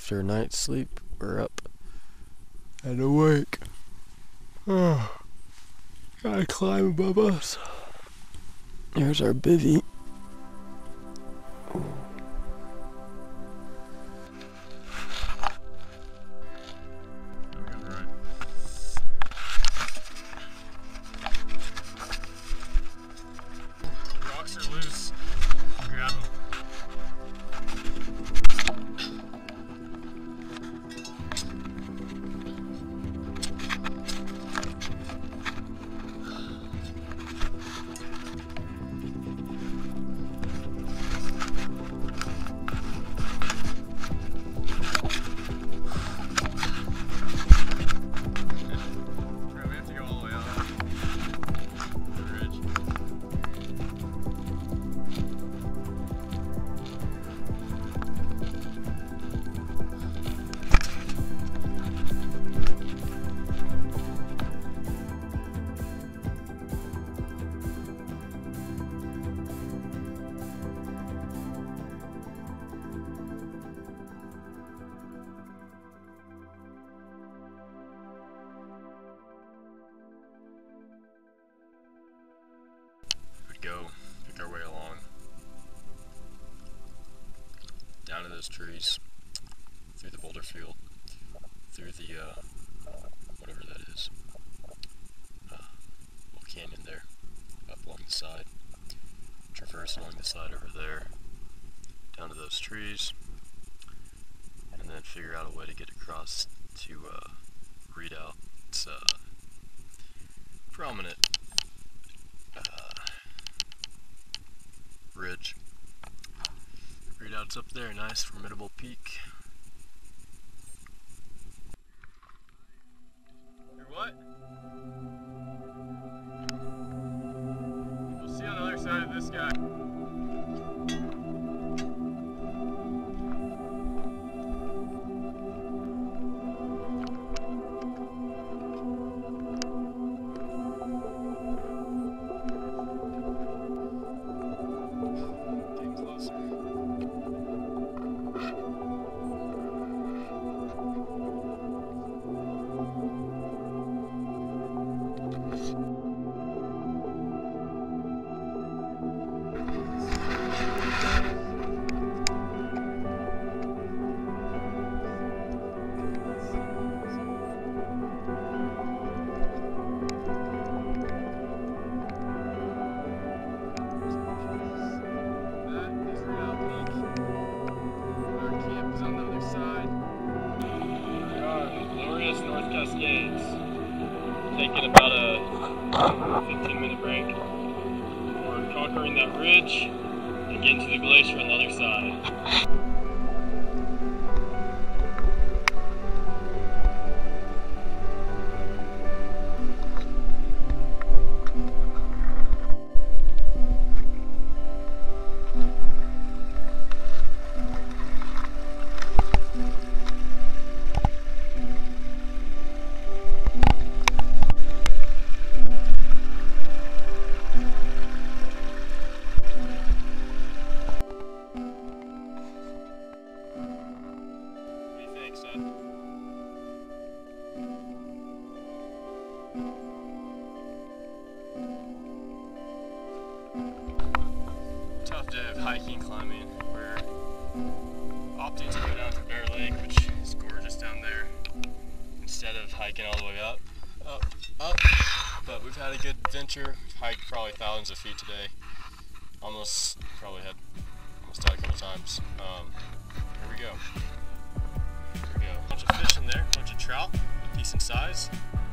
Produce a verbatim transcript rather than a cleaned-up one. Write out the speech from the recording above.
after a night's sleep, we're up and awake. Oh, gotta climb above us. Here's our bivvy. Rocks are loose. Grab them. Go pick our way along down to those trees, through the boulder field, through the uh, whatever that is, uh, little canyon there, up along the side, traverse along the side over there, down to those trees, and then figure out a way to get across to uh, Redoubt. It's uh, prominent uh, ridge. Redoubt's up there, nice formidable peak. You're what? We'll see on the other side of this guy. North Cascades. Taking about a fifteen minute break. We're conquering that ridge and getting to the glacier on the other side. Tough day of hiking, climbing. We're opting to go down to Bear Lake, which is gorgeous down there, instead of hiking all the way up, up, up. But we've had a good adventure. Hiked probably thousands of feet today. Almost, probably had, almost died a couple times. Um, here we go. Here we go. Bunch of fish in there, bunch of trout, decent size.